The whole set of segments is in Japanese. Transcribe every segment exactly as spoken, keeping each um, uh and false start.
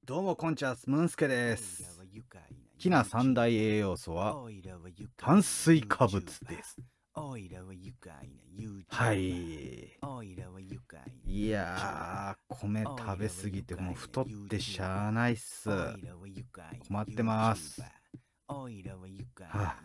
どうもこんちは、ムンスケです。きな三大栄養素は炭水化物です。はい。いやー、米食べ過ぎてもう太ってしゃあないっす。困ってます。はあ、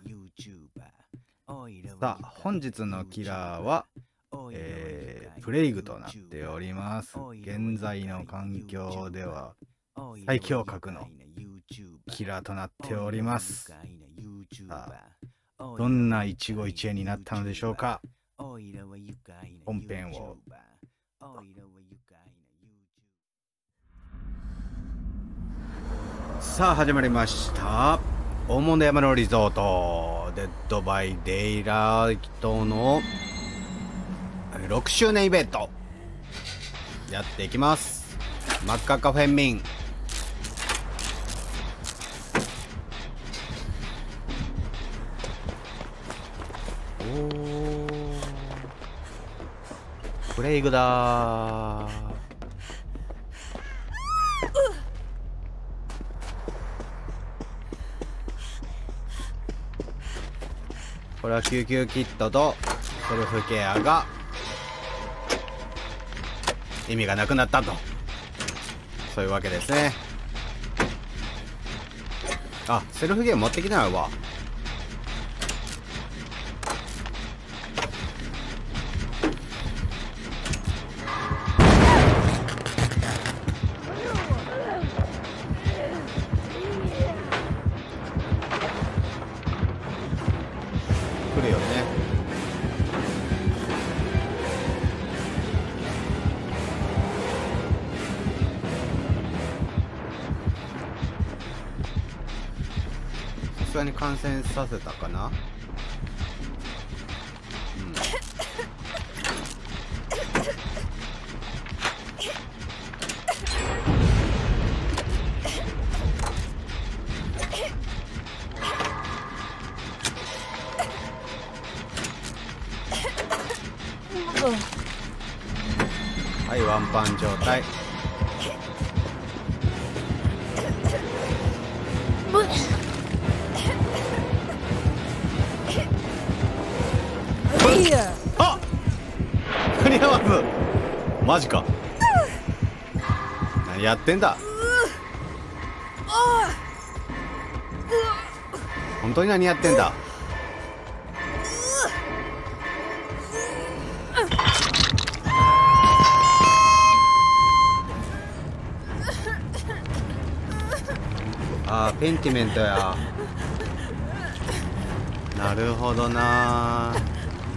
さあ、本日のキラーは、えー、プレイグとなっております。現在の環境では最強格のキラーとなっております。さあ、どんな一期一会になったのでしょうか。本編を。さあ始まりました。大物山のリゾートデッドバイデイライトのろくしゅうねんイベントやっていきます。真っ赤っかフェンミン。おー、プレイグだー。これは救急キットとセルフケアが意味がなくなったと、そういうわけですね。あ、セルフケア持ってきてないわ。来るよね。さすがに感染させたかな。うん、はい、ワンパン状態。あ、間に合わず。マジか。何やってんだ。本当に何やってんだ。あー、ペンティメントや。なるほどなー。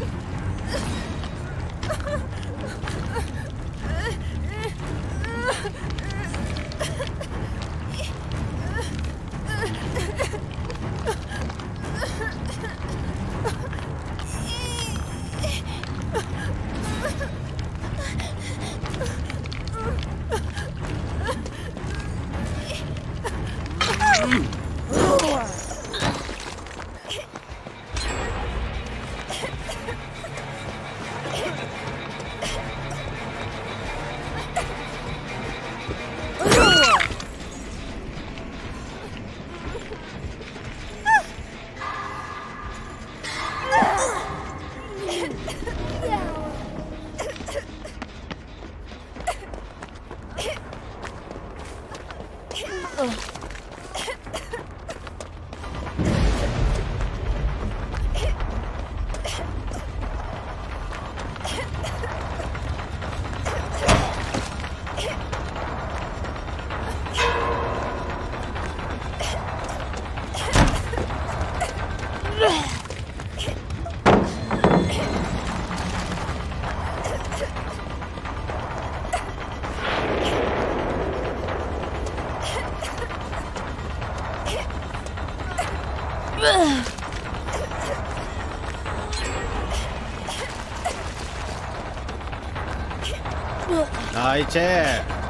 ナイチェー。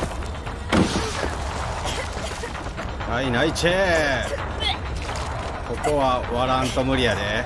はい、ナイチェー。ここは割らんと無理やで。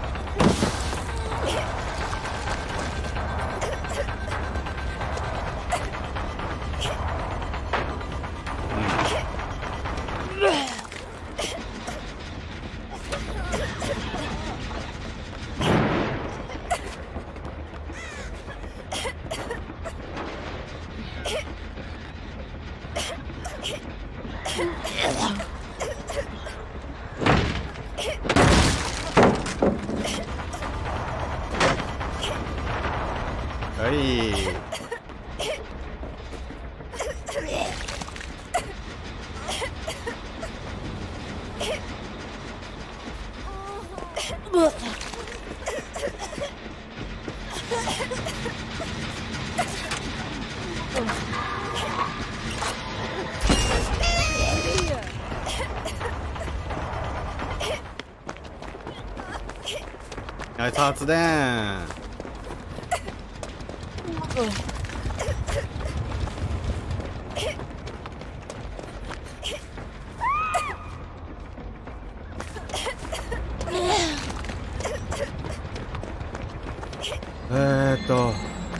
はい。ナイス発電。えーっと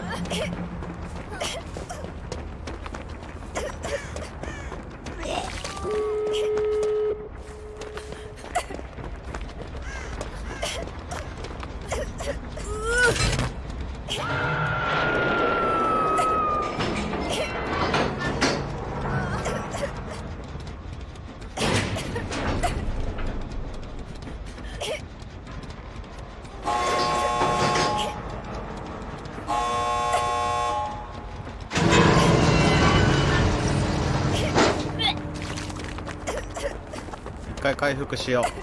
一回回復しよう。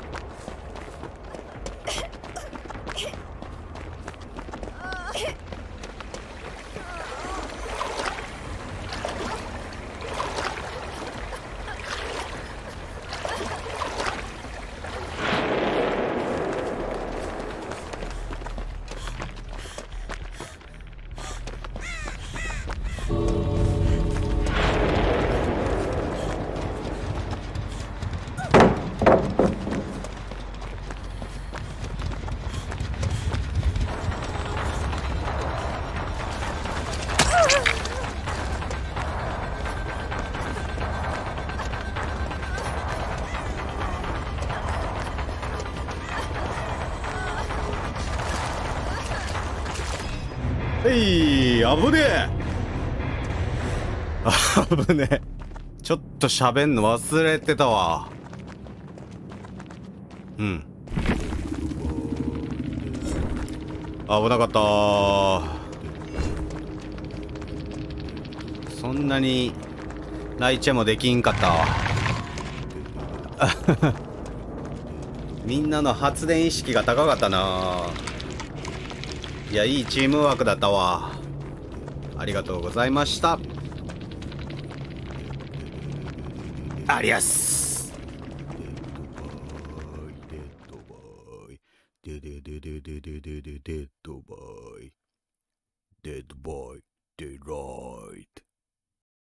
えい、危ねえ。危ねえ。ちょっと喋んの忘れてたわ。うん。危なかったー。そんなにライチェもできんかったわ。みんなの発電意識が高かったな。いや、いいチームワークだったわ。ありがとうございました。ありゃっす。デデデデデデデデデッドボーイ。デッドボーイ。デライト。